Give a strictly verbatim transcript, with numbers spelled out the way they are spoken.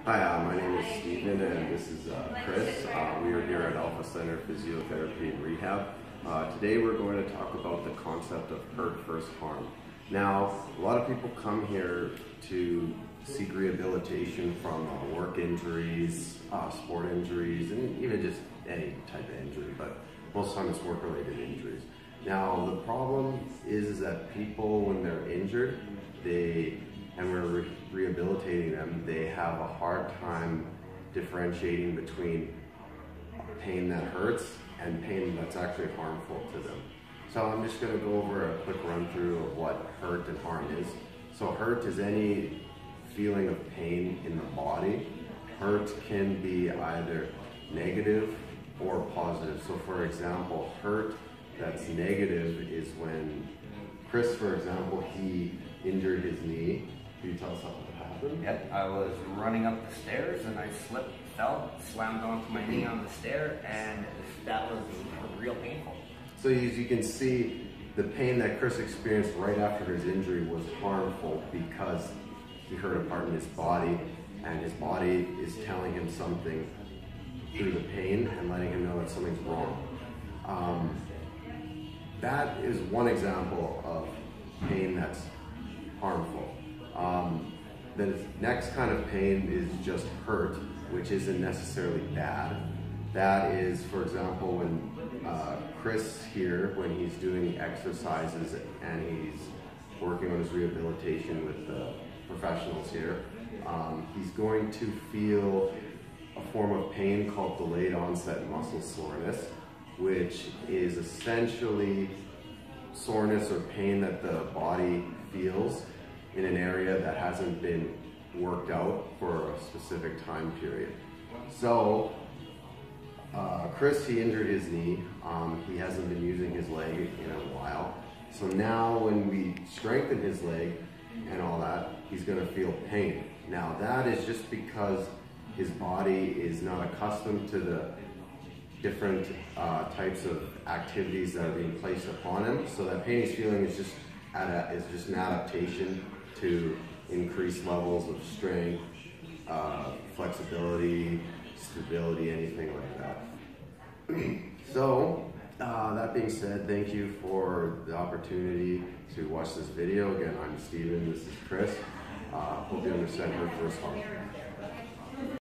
Hi, uh, my name is Steven and this is uh, Chris. Uh, we are here at Alpha Center Physiotherapy and Rehab. Uh, today we're going to talk about the concept of hurt versus harm. Now, a lot of people come here to seek rehabilitation from uh, work injuries, uh, sport injuries, and even just any type of injury, but most of the time it's work-related injuries. Now, the problem is, is that people, when they're injured, they and we're re rehabilitating them, they have a hard time differentiating between pain that hurts and pain that's actually harmful to them. So I'm just going to go over a quick run through of what hurt and harm is. So hurt is any feeling of pain in the body. Hurt can be either negative or positive. So for example, hurt that's negative is when Chris, for example, he injured his knee. Can you tell us what happened? Yep, I was running up the stairs and I slipped, fell, slammed onto my knee on the stair, and that was real painful. So as you can see, the pain that Chris experienced right after his injury was harmful because he hurt a part in his body, and his body is telling him something through the pain and letting him know that something's wrong. Um, that is one example of pain that's harmful. Um, the next kind of pain is just hurt, which isn't necessarily bad. That is, for example, when uh, Chris here, when he's doing exercises and he's working on his rehabilitation with the professionals here, um, he's going to feel a form of pain called delayed onset muscle soreness, which is essentially soreness or pain that the body feels in an area that hasn't been worked out for a specific time period. So, uh, Chris, he injured his knee. Um, he hasn't been using his leg in a while. So now when we strengthen his leg and all that, he's gonna feel pain. Now that is just because his body is not accustomed to the different uh, types of activities that are being placed upon him. So that pain he's feeling is just, is just an adaptation to increased levels of strength, uh, flexibility, stability, anything like that. So, uh, that being said, thank you for the opportunity to watch this video. Again, I'm Steven, this is Chris. Uh, hope you understand hurt versus harm.